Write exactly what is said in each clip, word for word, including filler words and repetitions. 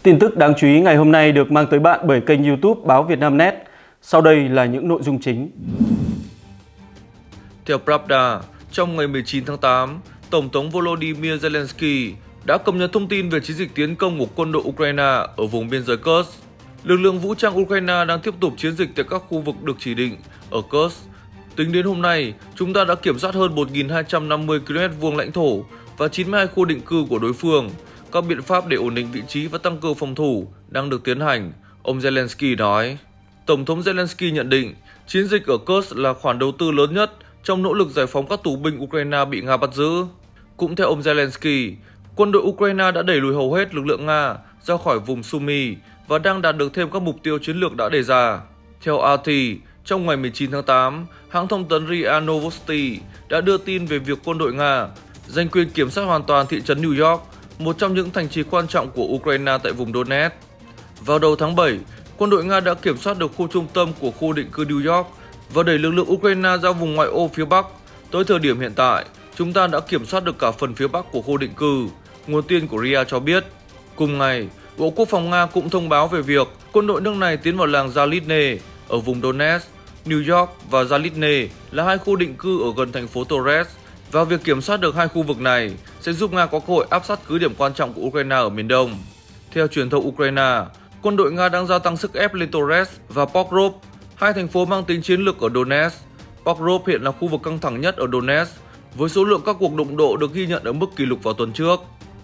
Tin tức đáng chú ý ngày hôm nay được mang tới bạn bởi kênh YouTube Báo Vietnamnet. Sau đây là những nội dung chính. Theo Pravda, trong ngày mười chín tháng tám, Tổng thống Volodymyr Zelensky đã cập nhật thông tin về chiến dịch tiến công của quân đội Ukraine ở vùng biên giới Kursk. Lực lượng vũ trang Ukraine đang tiếp tục chiến dịch tại các khu vực được chỉ định ở Kursk. Tính đến hôm nay, chúng ta đã kiểm soát hơn một nghìn hai trăm năm mươi ki lô mét vuông lãnh thổ và chín mươi hai khu định cư của đối phương. Các biện pháp để ổn định vị trí và tăng cường phòng thủ đang được tiến hành, ông Zelensky nói. Tổng thống Zelensky nhận định chiến dịch ở Kursk là khoản đầu tư lớn nhất trong nỗ lực giải phóng các tù binh Ukraine bị Nga bắt giữ. Cũng theo ông Zelensky, quân đội Ukraine đã đẩy lùi hầu hết lực lượng Nga ra khỏi vùng Sumy và đang đạt được thêm các mục tiêu chiến lược đã đề ra. Theo rờ tê, trong ngày mười chín tháng tám, hãng thông tấn rê i a Novosti đã đưa tin về việc quân đội Nga giành quyền kiểm soát hoàn toàn thị trấn New York, một trong những thành trì quan trọng của Ukraine tại vùng Donetsk. Vào đầu tháng bảy, quân đội Nga đã kiểm soát được khu trung tâm của khu định cư New York và đẩy lực lượng Ukraine ra vùng ngoại ô phía Bắc. Tới thời điểm hiện tại, chúng ta đã kiểm soát được cả phần phía Bắc của khu định cư, nguồn tin của rê i a cho biết. Cùng ngày, Bộ Quốc phòng Nga cũng thông báo về việc quân đội nước này tiến vào làng Zalitne ở vùng Donetsk. New York và Zalitne là hai khu định cư ở gần thành phố Torres, và việc kiểm soát được hai khu vực này sẽ giúp Nga có cơ hội áp sát cứ điểm quan trọng của Ukraine ở miền Đông. Theo truyền thông Ukraine, quân đội Nga đang gia tăng sức ép lên Torres và Pokrovsk, hai thành phố mang tính chiến lược ở Donetsk. Pokrovsk hiện là khu vực căng thẳng nhất ở Donetsk, với số lượng các cuộc đụng độ được ghi nhận ở mức kỷ lục vào tuần trước.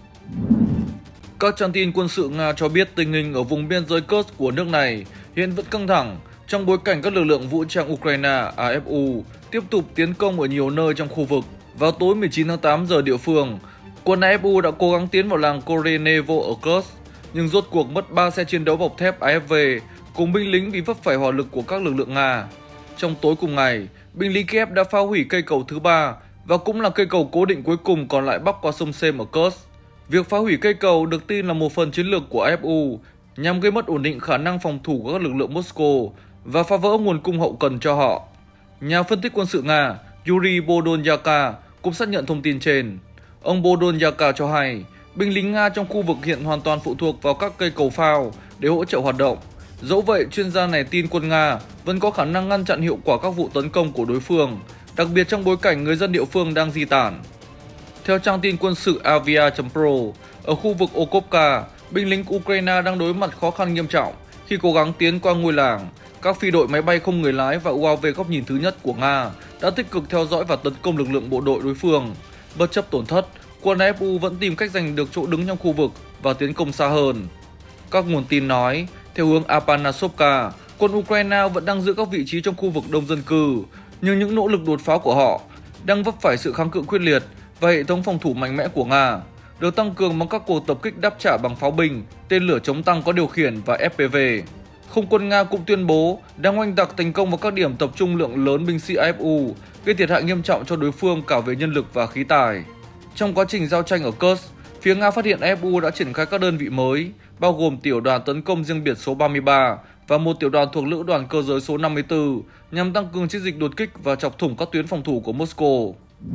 Các trang tin quân sự Nga cho biết tình hình ở vùng biên giới Kursk của nước này hiện vẫn căng thẳng trong bối cảnh các lực lượng vũ trang Ukraine a ép u tiếp tục tiến công ở nhiều nơi trong khu vực. Vào tối mười chín tháng tám giờ địa phương, quân a ép u đã cố gắng tiến vào làng Korenevo ở Kursk, nhưng rốt cuộc mất ba xe chiến đấu bọc thép a ép vê cùng binh lính vì vấp phải hỏa lực của các lực lượng Nga. Trong tối cùng ngày, binh lính Kiev đã phá hủy cây cầu thứ ba và cũng là cây cầu cố định cuối cùng còn lại bắc qua sông Sem ở Kursk. Việc phá hủy cây cầu được tin là một phần chiến lược của a ép u nhằm gây mất ổn định khả năng phòng thủ của các lực lượng Moscow và phá vỡ nguồn cung hậu cần cho họ. Nhà phân tích quân sự Nga Yuri Bodonyaka cũng xác nhận thông tin trên. Ông Bodonyaka cho hay binh lính Nga trong khu vực hiện hoàn toàn phụ thuộc vào các cây cầu phao để hỗ trợ hoạt động. Dẫu vậy, chuyên gia này tin quân Nga vẫn có khả năng ngăn chặn hiệu quả các vụ tấn công của đối phương, đặc biệt trong bối cảnh người dân địa phương đang di tản. Theo trang tin quân sự avia chấm pro, ở khu vực Okovka, binh lính Ukraine đang đối mặt khó khăn nghiêm trọng khi cố gắng tiến qua ngôi làng. Các phi đội máy bay không người lái và u a vê góc nhìn thứ nhất của Nga đã tích cực theo dõi và tấn công lực lượng bộ đội đối phương. Bất chấp tổn thất, quân a ép u vẫn tìm cách giành được chỗ đứng trong khu vực và tiến công xa hơn. Các nguồn tin nói, theo hướng Apanasovka, quân Ukraine vẫn đang giữ các vị trí trong khu vực đông dân cư, nhưng những nỗ lực đột phá của họ đang vấp phải sự kháng cự quyết liệt và hệ thống phòng thủ mạnh mẽ của Nga, được tăng cường bằng các cuộc tập kích đáp trả bằng pháo binh, tên lửa chống tăng có điều khiển và ép pê vê. Không quân Nga cũng tuyên bố đang oanh tạc thành công vào các điểm tập trung lượng lớn binh sĩ a ép u, gây thiệt hại nghiêm trọng cho đối phương cả về nhân lực và khí tài. Trong quá trình giao tranh ở Kursk, phía Nga phát hiện a ép u đã triển khai các đơn vị mới, bao gồm tiểu đoàn tấn công riêng biệt số ba mươi ba và một tiểu đoàn thuộc lữ đoàn cơ giới số năm mươi tư, nhằm tăng cường chiến dịch đột kích và chọc thủng các tuyến phòng thủ của Moscow.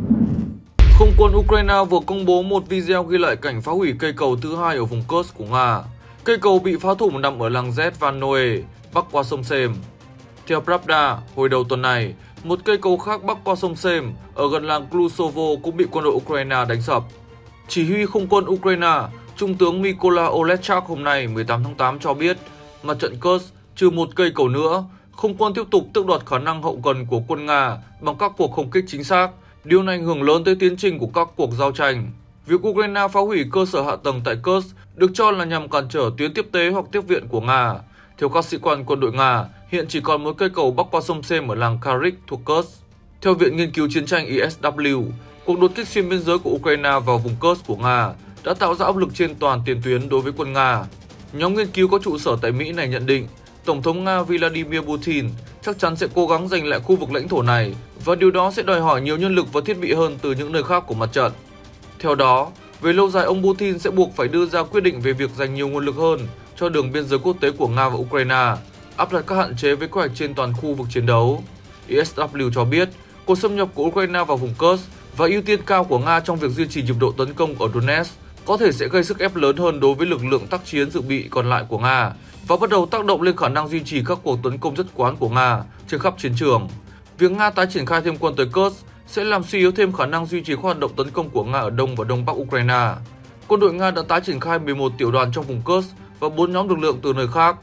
Không quân Ukraine vừa công bố một video ghi lại cảnh phá hủy cây cầu thứ hai ở vùng Kursk của Nga. Cây cầu bị phá thủng nằm ở làng Zhevanoe, bắc qua sông Sem. Theo Pravda, hồi đầu tuần này, một cây cầu khác bắc qua sông Sem ở gần làng Klusovo cũng bị quân đội Ukraine đánh sập. Chỉ huy không quân Ukraine, Trung tướng Mykola Oleshchak hôm nay mười tám tháng tám cho biết, mặt trận Kursk trừ một cây cầu nữa, không quân tiếp tục tước đoạt khả năng hậu cần của quân Nga bằng các cuộc không kích chính xác. Điều này ảnh hưởng lớn tới tiến trình của các cuộc giao tranh. Việc Ukraine phá hủy cơ sở hạ tầng tại Kursk được cho là nhằm cản trở tuyến tiếp tế hoặc tiếp viện của Nga. Theo các sĩ quan quân đội Nga, hiện chỉ còn một cây cầu bắc qua sông Sem ở làng Karik thuộc Kursk. Theo Viện Nghiên cứu Chiến tranh i ét vê, cuộc đột kích xuyên biên giới của Ukraine vào vùng Kursk của Nga đã tạo ra áp lực trên toàn tiền tuyến đối với quân Nga. Nhóm nghiên cứu có trụ sở tại Mỹ này nhận định, Tổng thống Nga Vladimir Putin chắc chắn sẽ cố gắng giành lại khu vực lãnh thổ này và điều đó sẽ đòi hỏi nhiều nhân lực và thiết bị hơn từ những nơi khác của mặt trận. Theo đó, về lâu dài ông Putin sẽ buộc phải đưa ra quyết định về việc dành nhiều nguồn lực hơn cho đường biên giới quốc tế của Nga và Ukraine, áp đặt các hạn chế với kế hoạch trên toàn khu vực chiến đấu. i ét vê cho biết, cuộc xâm nhập của Ukraine vào vùng Kursk và ưu tiên cao của Nga trong việc duy trì nhịp độ tấn công ở Donetsk có thể sẽ gây sức ép lớn hơn đối với lực lượng tác chiến dự bị còn lại của Nga và bắt đầu tác động lên khả năng duy trì các cuộc tấn công nhất quán của Nga trên khắp chiến trường. Việc Nga tái triển khai thêm quân tới Kursk sẽ làm suy yếu thêm khả năng duy trì các hoạt động tấn công của Nga ở đông và đông bắc Ukraine. Quân đội Nga đã tái triển khai mười một tiểu đoàn trong vùng Kursk và bốn nhóm lực lượng từ nơi khác.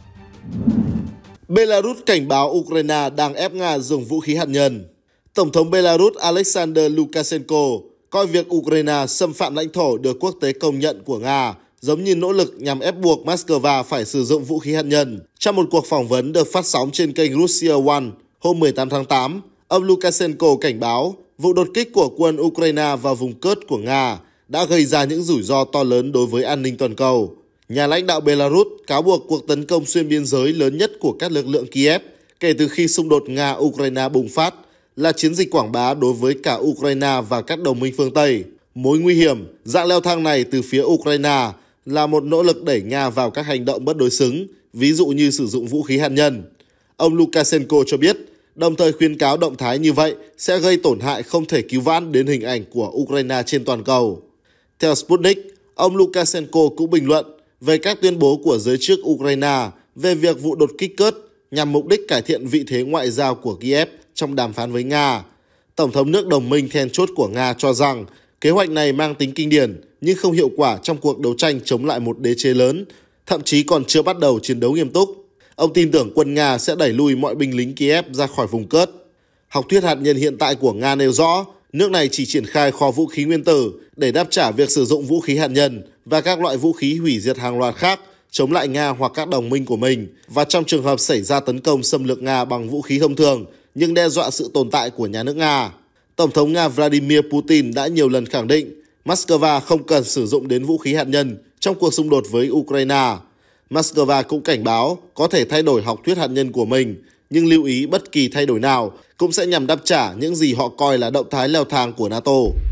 Belarus cảnh báo Ukraine đang ép Nga dùng vũ khí hạt nhân. Tổng thống Belarus Alexander Lukashenko coi việc Ukraine xâm phạm lãnh thổ được quốc tế công nhận của Nga giống như nỗ lực nhằm ép buộc Moscow phải sử dụng vũ khí hạt nhân. Trong một cuộc phỏng vấn được phát sóng trên kênh Russia One hôm mười tám tháng tám, ông Lukashenko cảnh báo vụ đột kích của quân Ukraine vào vùng Kursk của Nga đã gây ra những rủi ro to lớn đối với an ninh toàn cầu. Nhà lãnh đạo Belarus cáo buộc cuộc tấn công xuyên biên giới lớn nhất của các lực lượng Kiev kể từ khi xung đột Nga-Ukraine bùng phát là chiến dịch quảng bá đối với cả Ukraine và các đồng minh phương Tây. Mối nguy hiểm, dạng leo thang này từ phía Ukraine là một nỗ lực đẩy Nga vào các hành động bất đối xứng, ví dụ như sử dụng vũ khí hạt nhân. Ông Lukashenko cho biết, đồng thời khuyến cáo động thái như vậy sẽ gây tổn hại không thể cứu vãn đến hình ảnh của Ukraine trên toàn cầu. Theo Sputnik, ông Lukashenko cũng bình luận về các tuyên bố của giới chức Ukraine về việc vụ đột kích Kursk nhằm mục đích cải thiện vị thế ngoại giao của Kiev trong đàm phán với Nga. Tổng thống nước đồng minh then chốt của Nga cho rằng kế hoạch này mang tính kinh điển nhưng không hiệu quả trong cuộc đấu tranh chống lại một đế chế lớn, thậm chí còn chưa bắt đầu chiến đấu nghiêm túc. Ông tin tưởng quân Nga sẽ đẩy lùi mọi binh lính Kiev ra khỏi vùng Kursk. Học thuyết hạt nhân hiện tại của Nga nêu rõ nước này chỉ triển khai kho vũ khí nguyên tử để đáp trả việc sử dụng vũ khí hạt nhân và các loại vũ khí hủy diệt hàng loạt khác chống lại Nga hoặc các đồng minh của mình, và trong trường hợp xảy ra tấn công xâm lược Nga bằng vũ khí thông thường nhưng đe dọa sự tồn tại của nhà nước Nga. Tổng thống Nga Vladimir Putin đã nhiều lần khẳng định Moscow không cần sử dụng đến vũ khí hạt nhân trong cuộc xung đột với Ukraine. Moscow cũng cảnh báo có thể thay đổi học thuyết hạt nhân của mình, nhưng lưu ý bất kỳ thay đổi nào cũng sẽ nhằm đáp trả những gì họ coi là động thái leo thang của NATO.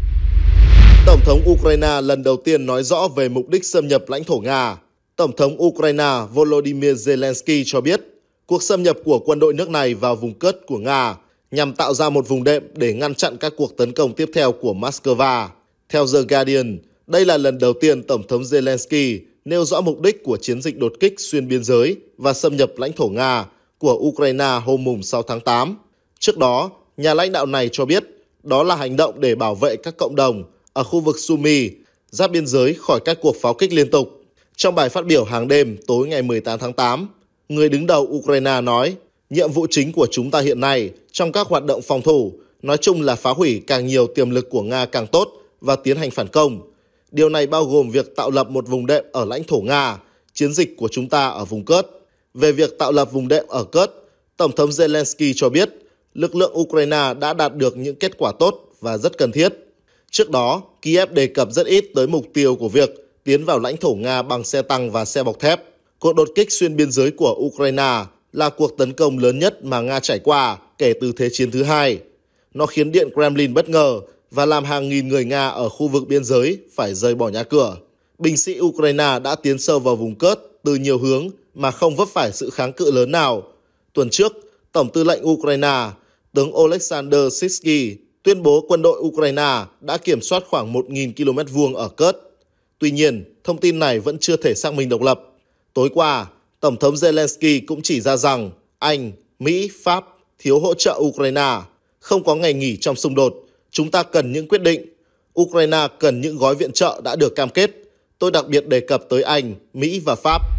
Tổng thống Ukraine lần đầu tiên nói rõ về mục đích xâm nhập lãnh thổ Nga. Tổng thống Ukraine Volodymyr Zelensky cho biết cuộc xâm nhập của quân đội nước này vào vùng Kursk của Nga nhằm tạo ra một vùng đệm để ngăn chặn các cuộc tấn công tiếp theo của Moscow. Theo The Guardian, đây là lần đầu tiên Tổng thống Zelensky nêu rõ mục đích của chiến dịch đột kích xuyên biên giới và xâm nhập lãnh thổ Nga của Ukraine hôm sáu tháng tám. Trước đó, nhà lãnh đạo này cho biết đó là hành động để bảo vệ các cộng đồng ở khu vực Sumy, giáp biên giới khỏi các cuộc pháo kích liên tục. Trong bài phát biểu hàng đêm tối ngày mười tám tháng tám, người đứng đầu Ukraine nói, nhiệm vụ chính của chúng ta hiện nay trong các hoạt động phòng thủ nói chung là phá hủy càng nhiều tiềm lực của Nga càng tốt và tiến hành phản công. Điều này bao gồm việc tạo lập một vùng đệm ở lãnh thổ Nga, chiến dịch của chúng ta ở vùng Kursk. Về việc tạo lập vùng đệm ở Kursk, Tổng thống Zelensky cho biết lực lượng Ukraine đã đạt được những kết quả tốt và rất cần thiết. Trước đó, Kiev đề cập rất ít tới mục tiêu của việc tiến vào lãnh thổ Nga bằng xe tăng và xe bọc thép. Cuộc đột kích xuyên biên giới của Ukraine là cuộc tấn công lớn nhất mà Nga trải qua kể từ Thế chiến thứ hai. Nó khiến Điện Kremlin bất ngờ và làm hàng nghìn người Nga ở khu vực biên giới phải rời bỏ nhà cửa. Binh sĩ Ukraine đã tiến sâu vào vùng Kursk từ nhiều hướng mà không vấp phải sự kháng cự lớn nào. Tuần trước, Tổng tư lệnh Ukraine, tướng Oleksandr Syrskyi tuyên bố quân đội Ukraine đã kiểm soát khoảng một nghìn ki lô mét vuông ở Kursk. Tuy nhiên, thông tin này vẫn chưa thể xác minh độc lập. Tối qua, Tổng thống Zelensky cũng chỉ ra rằng Anh, Mỹ, Pháp thiếu hỗ trợ Ukraine. Không có ngày nghỉ trong xung đột. Chúng ta cần những quyết định. Ukraine cần những gói viện trợ đã được cam kết. Tôi đặc biệt đề cập tới Anh, Mỹ và Pháp.